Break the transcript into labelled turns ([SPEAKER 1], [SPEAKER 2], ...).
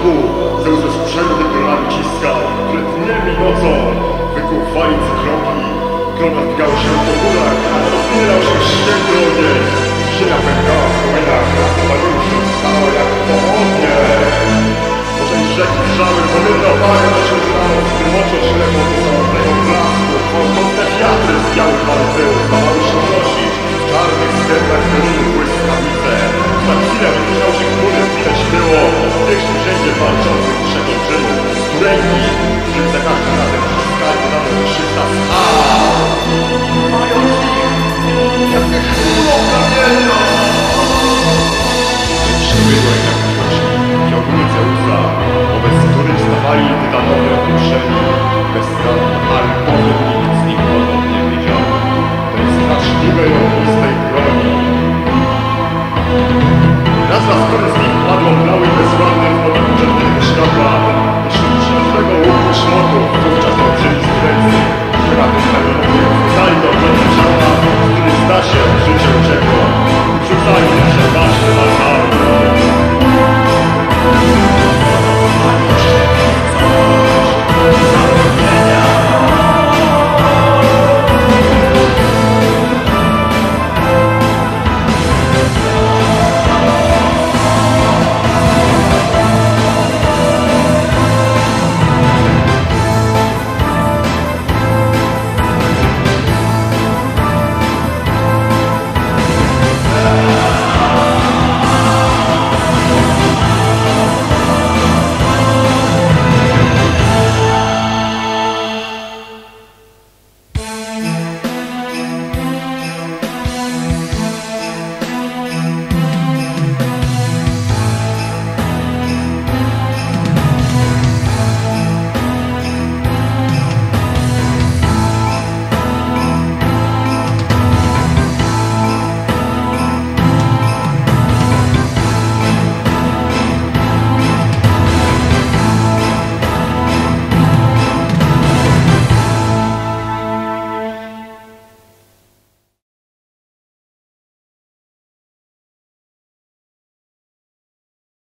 [SPEAKER 1] szlaku, Zeus ze sprzęty piorami ciskał, które dniem i nocą wykuł falicy kroki. Krona wbijały się po górach, a rozbierał się święty ogień. Ziemia pękała w płomieniach, paliły się stała jak pochodnie. Może i rzeki wrzały, powietrza opały na się stało, strymoczo ślepą do samotnego blasku. Gwałtowne wiatry z białych walceł zdawały się nosić w czarnych sklepach doliny błyskawice. Za chwilę wyruszał się chmury, widać było w pierwszym rzędzie walczących trzech olbrzymów. Z ręki, którym za każdym razem ściskali dodane do szysta mając ich, jak królą kamienną! Przybydła jak pioruny Zeusa, wobec których stawali tytanowie okuszeni, bezstranni